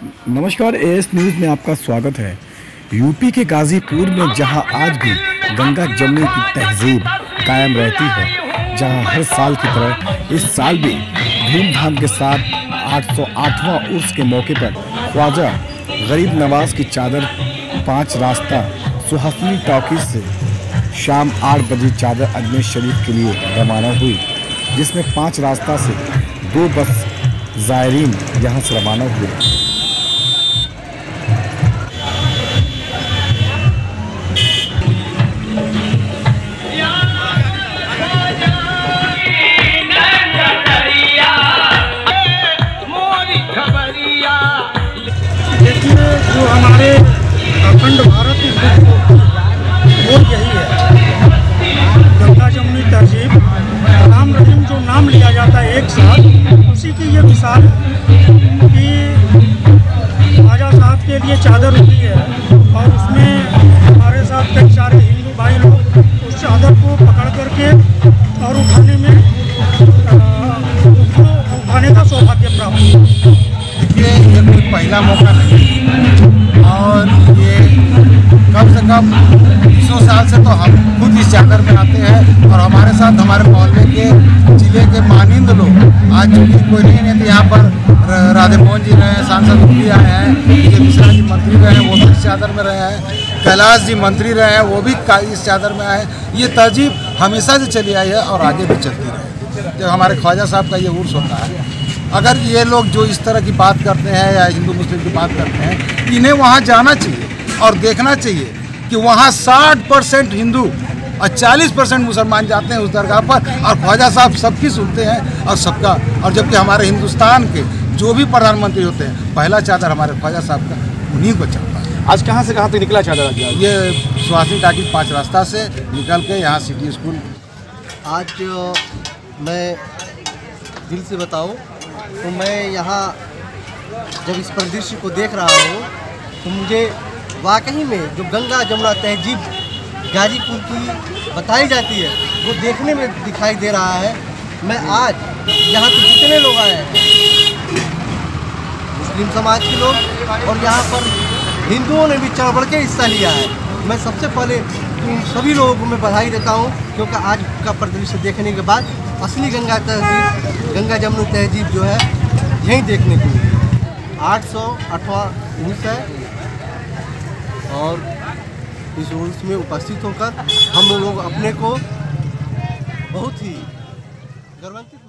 नमस्कार, as news में आपका स्वागत है। यूपी के गाजीपुर में जहां आज भी गंगा जमुनी की तहजीब कायम रहती है, जहां हर साल की तरह इस साल भी धूमधाम के साथ 808वां उर्स के मौके पर ख्वाजा गरीब नवाज की चादर 5 रास्ता सुहासिनी टॉकीज से शाम 8 बजे चादर अजमेर शरीफ के लिए रवाना हुई, जिसमें 5 रास्ता से 2 बस ज़ायरीन यहाँ से रवाना हुए। जो हमारे अखंड भारत की वो यही है, गंगा जमुनी तहजीब राम रहीम जो नाम लिया जाता है एक साथ, उसी की ये मिसाल कि ख्वाजा साहब के लिए चादर होती है और उसमें हमारे साथ कई सारे हिंदू भाई लोग उस चादर को पकड़ करके और उठाने में उसको उठाने का सौभाग्य प्राप्त। देखिए, ये कोई पहला मौका नहीं और ये कम से कम 100 साल से तो हम खुद इस चादर में आते हैं और हमारे साथ हमारे मोहल्ले के जिले के मानिंद लोग आज चूँकि कोई नहीं तो यहाँ पर राधे मोहन जी रहे हैं, सांसद भी आए हैं, ये मिश्रा जी मंत्री रहे हैं, वो भी इस चादर में रहे हैं, कैलाश जी मंत्री रहे हैं, वो भी इस चादर में आए। ये तहजीब हमेशा से चली आई है और आगे भी चलती रहेगी। जब हमारे ख्वाजा साहब का ये उर्स होता है, अगर ये लोग जो इस तरह की बात करते हैं या हिंदू मुस्लिम की बात करते हैं, इन्हें वहाँ जाना चाहिए और देखना चाहिए कि वहाँ 60% हिंदू और 40% मुसलमान जाते हैं उस दरगाह पर और ख्वाजा साहब सबकी सुनते हैं और सबका। और जबकि हमारे हिंदुस्तान के जो भी प्रधानमंत्री होते हैं, पहला चादर हमारे ख्वाजा साहब का उन्हीं को चलता है। आज कहाँ से कहाँ तक निकला चादर? ये सुहासिनी टाकी 5 रास्ता से निकल के यहाँ सिटी स्कूल। आज मैं दिल से बताऊँ तो मैं यहाँ जब इस परिदृश्य को देख रहा हूँ तो मुझे वाकई में जो गंगा जमुना तहजीब गाजीपुर की बताई जाती है वो देखने में दिखाई दे रहा है। मैं आज यहाँ पे जितने लोग आए हैं, मुस्लिम समाज के लोग और यहाँ पर हिंदुओं ने भी चढ़ बढ़ के हिस्सा लिया है। मैं सबसे पहले उन सभी लोगों को मैं बधाई देता हूँ, क्योंकि आज का परिदृश्य देखने के बाद असली गंगा जमुनी तहजीब जो है यहीं देखने को मिली। 808वां उर्स है और इस उर्स में उपस्थित होकर हम लोग अपने को बहुत ही गर्वान्वित